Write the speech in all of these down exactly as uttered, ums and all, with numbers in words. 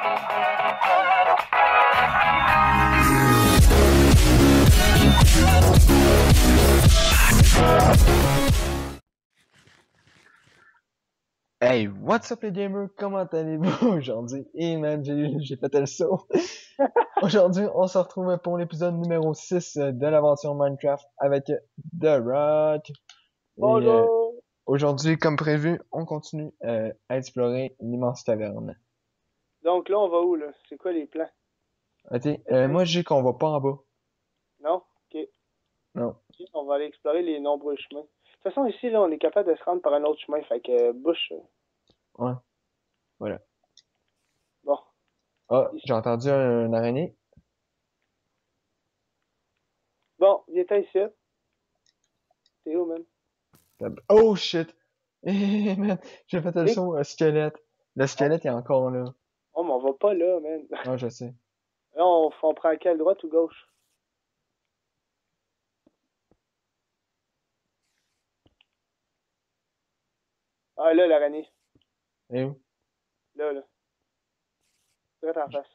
Hey, what's up les gamers? Comment allez-vous aujourd'hui? Et man, j'ai j'ai fait le saut. Aujourd'hui, on se retrouve pour l'épisode numéro six de l'aventure Minecraft avec The Rock. Et euh, Bonjour! aujourd'hui, comme prévu, on continue euh, à explorer l'immense caverne. Donc là, on va où, là? C'est quoi les plans? Ok, euh, moi j'ai qu'on va pas en bas. Non? Ok. Non. Ok, on va aller explorer les nombreux chemins. De toute façon, ici, là, on est capable de se rendre par un autre chemin, fait que euh, bouche. euh, Ouais, voilà. Bon, Ah, ici. j'ai entendu un, un araignée. Bon, viens ici. T'es où, man? Oh shit! Eh man, j'ai fait le Et... saut, un squelette. Le On... squelette est encore là. Oh, mais on va pas là, man. Ah, je sais. Là, on, on prend quelle, droite ou gauche? Ah, là, l'araignée. Et où? Là, là. Direct en face.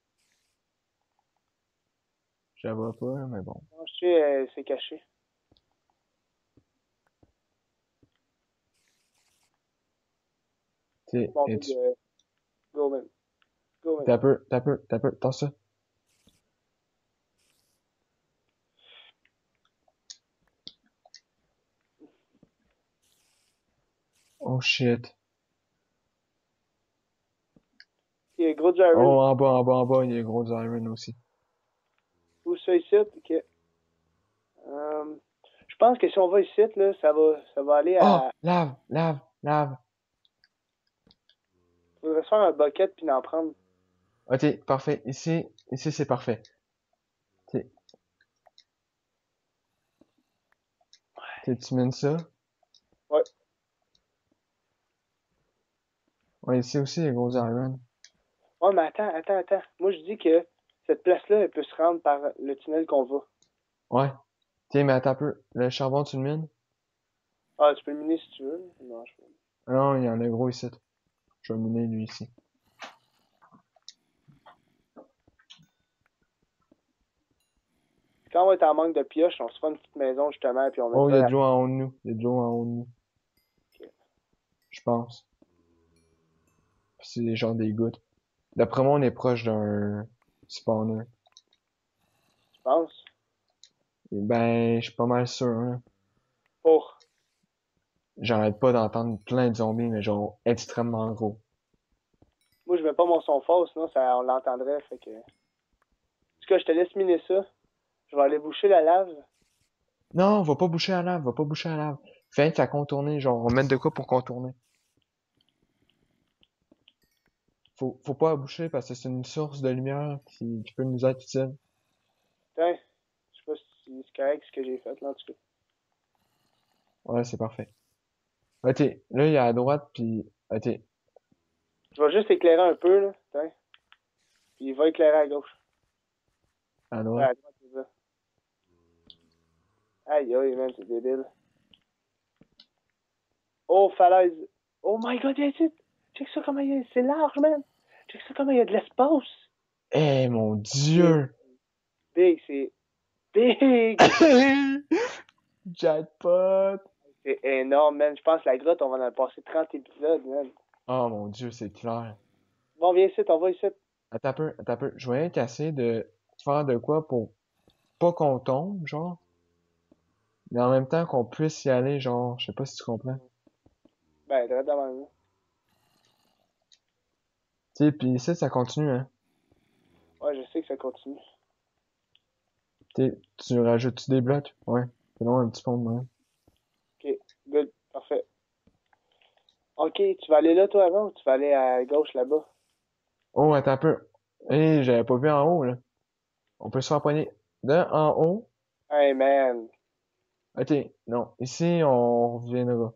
Je la vois pas, mais bon. Non, je sais, euh, c'est caché. Tu Bon, big, sais, euh, go, man. Go, man. T'as peu, t'as peu, t'as peu, t'as ça. Oh shit. Il y a gros Iron. Oh, en bas, en bas, en bas, il y a gros iron aussi. Où ça, ici? Ok. Euh, je pense que si on va ici, là, ça va, ça va aller Oh, à... lave, lave, lave. Faudrait se faire un bucket puis en prendre. Ok, parfait. Ici, ici c'est parfait. Ok, ok, tu mènes ça. Ouais. Ouais, ici aussi, il y a gros iron. Ouais, mais attends, attends, attends. Moi, je dis que cette place-là, elle peut se rendre par le tunnel qu'on va. Ouais. Tiens, mais attends un peu. Le charbon, tu le mines? Ah, tu peux le miner si tu veux. Non, je peux. Ah non, il y en a gros ici. Je vais miner lui ici. Quand on va être en manque de pioches, on se fera une petite maison, justement, puis on Oh, il y a mettra... de l'eau en haut de nous. Il y a de l'eau en haut de nous. Ok. Je pense. Puis c'est genre des gouttes. D'après moi, on est proche d'un spawner. Tu penses? Et ben, je suis pas mal sûr, hein. Pour. J'arrête pas d'entendre plein de zombies, mais genre extrêmement gros. Moi, je mets pas mon son fort, sinon ça, on l'entendrait, fait que... En tout cas, je te laisse miner ça. Je vais aller boucher la lave. Non, va pas boucher la lave, va pas boucher la lave. Fais qu'à contourner, genre, on va mettre de quoi pour contourner. Faut, faut pas la boucher parce que c'est une source de lumière qui, qui peut nous être utile. Tiens, je sais pas si c'est correct ce que j'ai fait, là, en tout cas. Ouais, c'est parfait. Ok, là, il y a à droite, puis, ok, Je vais juste éclairer un peu, là. Tiens. Puis il va éclairer à gauche. à Ouais, droite. à droite, c'est ça. Aïe, aïe, man, c'est débile. Oh, falaise. Oh my god, viens ici. Check ça comment il y a... C'est large, man. Check ça comment il y a de l'espace. Eh, mon C'est dieu! big, c'est big. Jackpot! C'est énorme, man. Je pense que la grotte, on va en passer trente épisodes, man. Oh mon dieu, c'est clair. Bon, viens ici, on va ici. Attends un peu, attends un peu. Je vais rien casser de faire de quoi pour pas qu'on tombe, genre. Mais en même temps qu'on puisse y aller, genre, je sais pas si tu comprends. Ben, direct devant nous. Tu sais, pis ça, ça continue, hein. Ouais, je sais que ça continue. Tu tu rajoutes-tu des blocs? Ouais. C'est long, un petit pont de même. Ok, good, parfait. Ok, tu vas aller là, toi, avant, ou tu vas aller à gauche, là-bas? Oh, attends un peu. Eh, j'avais pas vu en haut, là. On peut se faire poigner de en haut. Hey, man. Ok, non. Ici, on reviendra.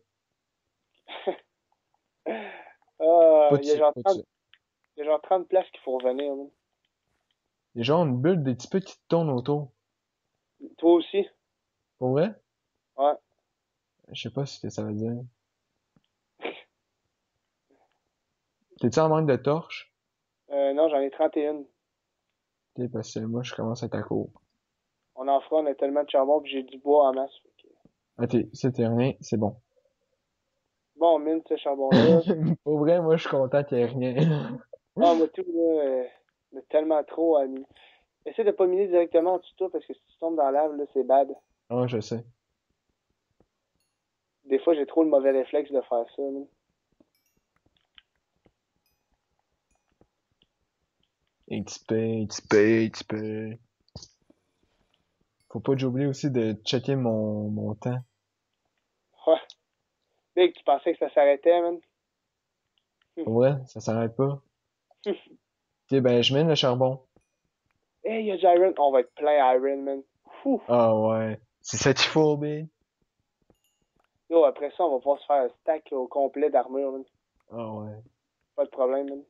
Ah, Pas de il y a suite, genre pas de trente, suite. il y a genre trente places qu'il faut revenir, man. Il y a genre une bulle, des petits peu qui tournent autour. Toi aussi? Pour vrai? Ouais. Je sais pas ce que ça veut dire. T'es-tu en manque de torches? Euh, non, j'en ai trente et un. Ok, parce que moi, je commence à être à court. On en fera, on a tellement de charbon, puis j'ai du bois en masse. Fait que- Ok, c'était rien, c'est bon. Bon, on mine ce charbon-là. Pour vrai, moi, je suis content qu'il y ait rien. Ah, moi, tout, là, euh, on a tellement trop à miner. Essaie de pas miner directement en dessous de toi, parce que si tu tombes dans la lave, là, c'est bad. Ah, je sais. Des fois, j'ai trop le mauvais réflexe de faire ça, là. X P, X P, X P. Faut pas que j'oublie aussi de checker mon, mon temps. Ouais. Big, tu pensais que ça s'arrêtait, man? Pour vrai, ça s'arrête pas. Ok, ben, je mène le charbon. Hey, il y a du Iron. On va être plein Iron, man. Fou. Ah ouais. C'est ça qu'il faut, B. Yo, après ça, on va pouvoir se faire un stack au complet d'armure, man. Ah ouais. Pas de problème, man.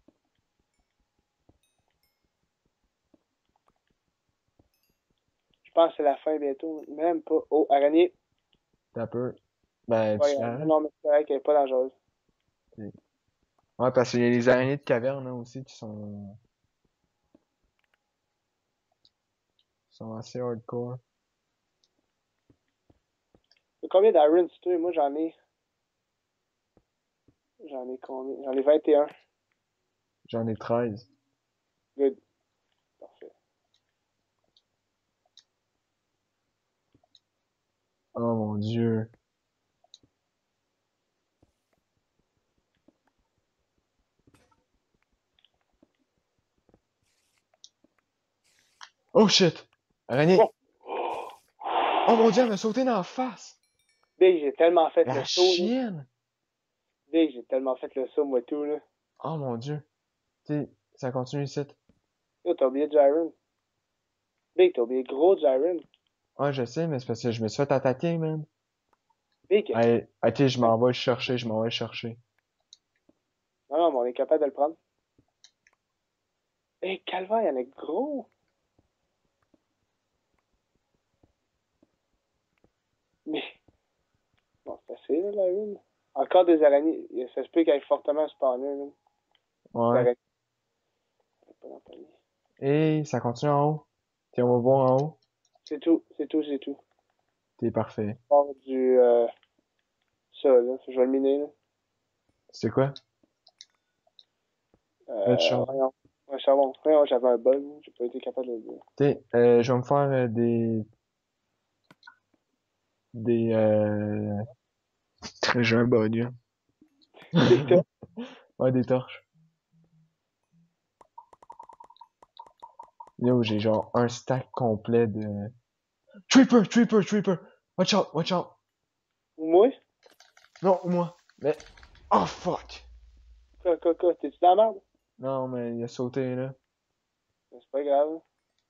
Je pense que c'est la fin bientôt. Même pas. Oh, araignée. T'as peu. Ben, Ouais, tu non, l'as. non, mais c'est vrai qu'elle est pas dangereuse. Ok. Ouais, parce qu'il y a les araignées de caverne, là, aussi, qui sont, sont assez hardcore. T'as combien d'Iron, c'est toi? Moi, j'en ai. J'en ai combien? J'en ai vingt et un. J'en ai treize. Good. Parfait. Oh mon dieu. Oh shit! Araignée! Oh! Oh mon dieu, elle m'a sauté dans la face! Big, j'ai tellement fait le La saut, là. chienne! Big, j'ai tellement fait le saut, moi, tout, là. Oh mon dieu. Tu sais, ça continue ici. Yo, t'as oublié du Iron. Big, t'as oublié gros du Iron. Ouais, je sais, mais c'est parce que je me suis fait attaquer, man. Big, Hey, ok, je m'en vais le chercher, je m'en vais le chercher. non, non, mais on est capable de le prendre. Hey, calvaire, il y en a gros. Mais, bon, c'est assez, là, la une. Encore des araignées. Ça se peut qu'elle ait fortement spawné, là. Des Ouais. araignées. Pas dans le panier. Et ça continue en haut. Tiens, on va voir en haut. C'est tout, c'est tout, c'est tout. T'es parfait. Hors du, euh, ça, là. Je vais le miner, là. C'est quoi? Le Euh, charbon. voyons. Ouais, charbon. Voyons, j'avais un bug, là. J'ai pas été capable de le dire. T'sais, euh, je vais me faire euh, des... Des, euh... J'ai un bug, là. Des tas. Ouais, des torches. Là où j'ai genre un stack complet de... Tripper, Tripper, Tripper! Watch out, watch out! Moi? Non, moi. Mais... Oh, fuck! Quoi, quoi, quoi? T'es-tu dans la merde? Non, mais il a sauté, là. C'est pas grave.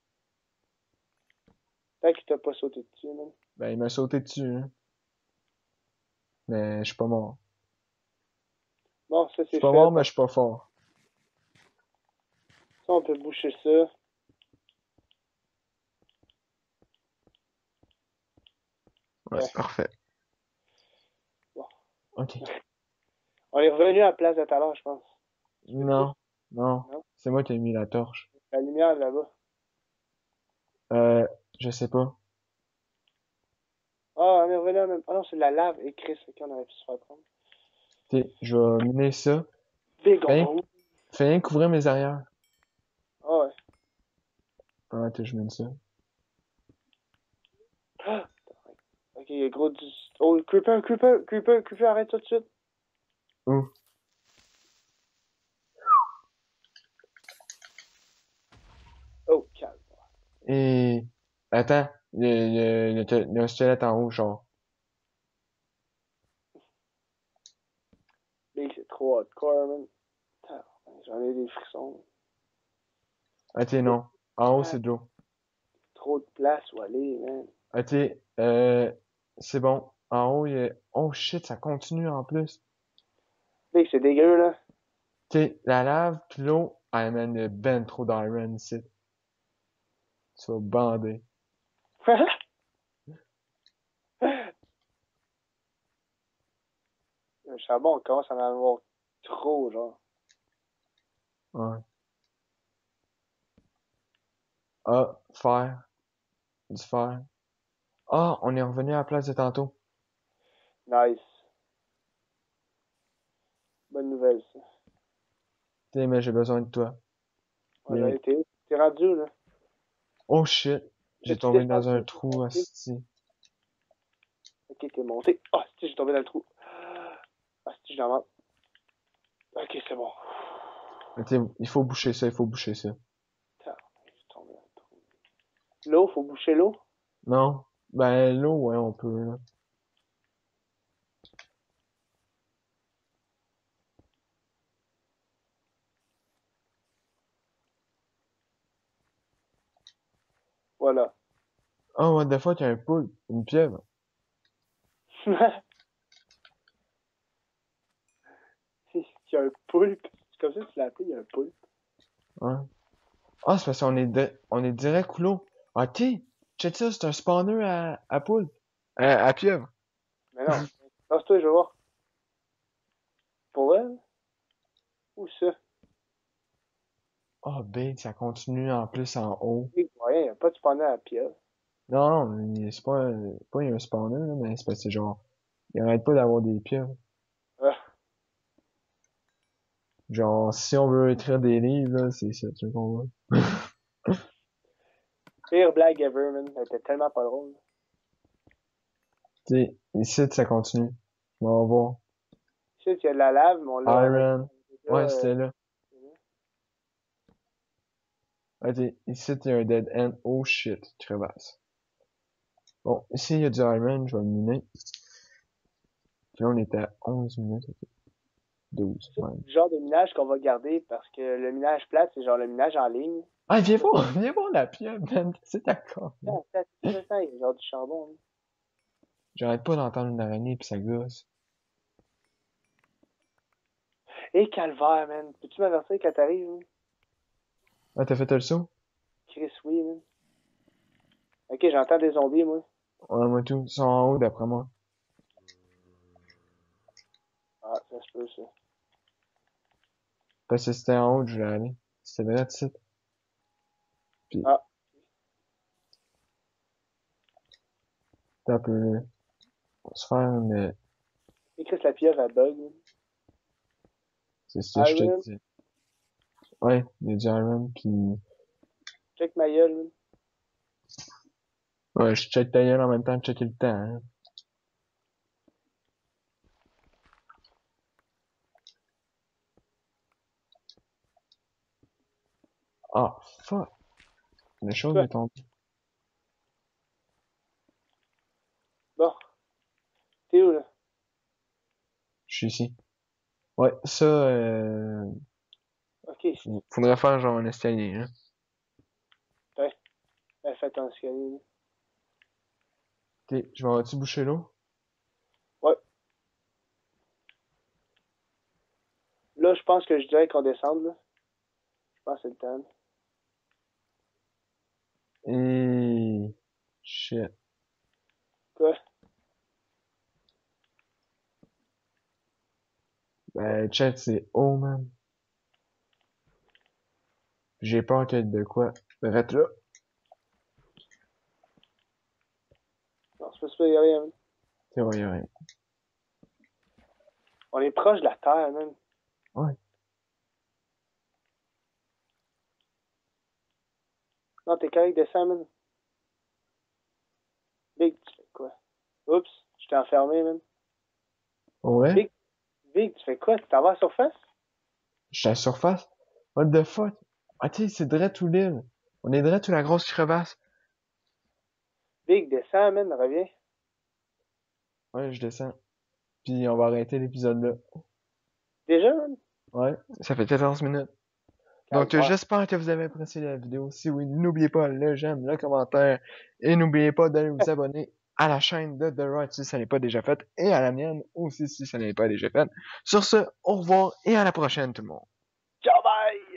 Tant qu'il t'a pas sauté dessus, man. Ben, il m'a sauté dessus, hein. Mais je suis pas mort. Bon, ça, Je suis c'est pas fait. mort, mais je suis pas fort. Ça, on peut boucher ça. Ouais, Ouais. parfait. Bon. Ok. On est revenu à la place de tout à l'heure, je pense. Tu veux-tu? Non, non. Non? C'est moi qui ai mis la torche. La lumière, là-bas. Euh, je sais pas. Ah, on est revenu à la même. Ah non, c'est de la lave. Et Chris, ok, on aurait pu se faire prendre. Ok, je vais miner ça. Big, on Fais va rien, où? fais rien couvrir mes arrières. Ah ouais. Ah, attends, je mine ça. Ah! Ok, il y a gros du. Oh, Creeper, Creeper, Creeper, Creeper, arrête tout de suite. Où? Oh, calme. Et... Attends, il y a, il y a- il y a- il y a un squelette en haut, genre. Big, c'est trop hardcore, man. Putain, j'en ai des frissons. Ok, non. En haut, Ah, c'est de l'eau. trop de place où aller, man. Ok, euh... C'est bon. En haut, il y a... Oh shit, ça continue en plus. Big, c'est dégueu, là. Ok, la lave, puis l'eau... Ah man, il y a ben trop d'iron ici. Tu vas bander. Le charbon, on commence à en avoir trop, genre. Ouais. Ah, fer. Du fer. Ah, on est revenu à la place de tantôt. Nice. Bonne nouvelle, ça. T'sais, mais j'ai besoin de toi. Ouais, Mais... là, t'es t'es rendu où, là? Oh shit. Là, J'ai tu tombé descends, dans un tu trou, monté. asti. Ok, t'es monté. Ah, si, j'ai tombé dans le trou. Ah, si, je l'en Ok, c'est bon. Ok, il faut boucher ça, il faut boucher ça. Putain, je suis tombé dans le trou. L'eau, faut boucher l'eau? Non? Ben, l'eau, ouais, on peut, là. Voilà. Oh, what the fuck, il y a un poule, une pieuvre. Il y a un poulpe. C'est comme ça que tu l'as appelé, il y a un poulpe. Hein? Ah, c'est parce qu'on est, di- on est direct sous l'eau. Ok, check ça, c'est un spawner à, à poule. À, à pieuvre. Mais non. Lance-toi, je vais voir. Pour elle? Où ça? Oh, big, ça continue en plus en haut. Oui, rien, il n'y a pas de spawner à la pieuvre. Non, non, c'est pas, un- pas un spawner, là, mais c'est parce que c'est genre, il arrête pas d'avoir des pieuvres. Ah, Genre, si on veut écrire des livres, là, c'est ça, tu qu'on veut. pire blague ever, man. Elle était tellement pas drôle. Tu sais, ici, ça continue. On va voir. Tu sais, il y a de la lave, mais on l'a on a Iron. déjà. Ouais, Euh, c'était là. Ok, ici, il y a un dead end. Oh shit, crevasse. Bon, ici, il y a du iron, je vais le miner. Puis là, on était à onze minutes, ok. douze, c'est ouais. le genre de minage qu'on va garder parce que le minage plate, c'est genre le minage en ligne. Ah, viens voir, viens voir la pieuvre, man. C'est d'accord. Attends, attends, attends, attends, il y a genre du charbon. Là. J'arrête pas d'entendre une araignée pis ça gosse. Et calvaire, man. Peux-tu m'avertir quand t'arrives, man? Ah, t'as fait le saut? Chris, oui, man. Ok, j'entends des zombies, moi. Ouais, moi tout. Ils sont en haut, d'après moi. Ah, ça se peut, ça. Parce que c'était en haut que je voulais aller. C'était vrai, tu sais. Puis, Ah, t'as un peu, on se faire, mais et Chris, la pieuvre, elle bug, man. c'est ça, je te Iron, dis. Ouais, il y a du iron, pis, check ma gueule, man. ouais, je check ta gueule en même temps de checker le temps, hein. Ah, fuck. La chose Quoi? est tombée. Bon, t'es où, là? Je suis ici. Ouais, ça, euh, Ok, faut- faudrait faire genre un escalier, hein. ouais, elle fait ton escalier, là. Ok, je vais tu boucher l'eau? Ouais. Là, je pense que je dirais qu'on descende, là. Je pense que c'est le temps. Et, shit. Quoi? Ben, chat, c'est haut, man. J'ai peur qu'il y ait de quoi. Arrête là. Non, c'est pas super, y'a rien, man. C'est vrai, y'a rien. On est proche de la terre, man. Ouais. Non, t'es correct, descends, man. Big, tu fais quoi? Oups, je t'ai enfermé, man. Ouais? Big, Big, tu fais quoi? Tu t'en vas à la surface? Je suis à la surface? What the fuck? Ah, tu sais, c'est direct tout l'île. On est direct tout la grosse crevasse. Big, descends, man, reviens. Ouais, je descends. Puis on va arrêter l'épisode là. Déjà, man? Ouais, ça fait quatorze minutes. Donc, euh, Calvaire. j'espère que vous avez apprécié la vidéo. Si oui, n'oubliez pas le j'aime, le commentaire. Et n'oubliez pas d'aller vous abonner à la chaîne de The Right si ça n'est pas déjà fait. Et à la mienne aussi si ça n'est pas déjà fait. Sur ce, au revoir et à la prochaine tout le monde. Ciao, bye!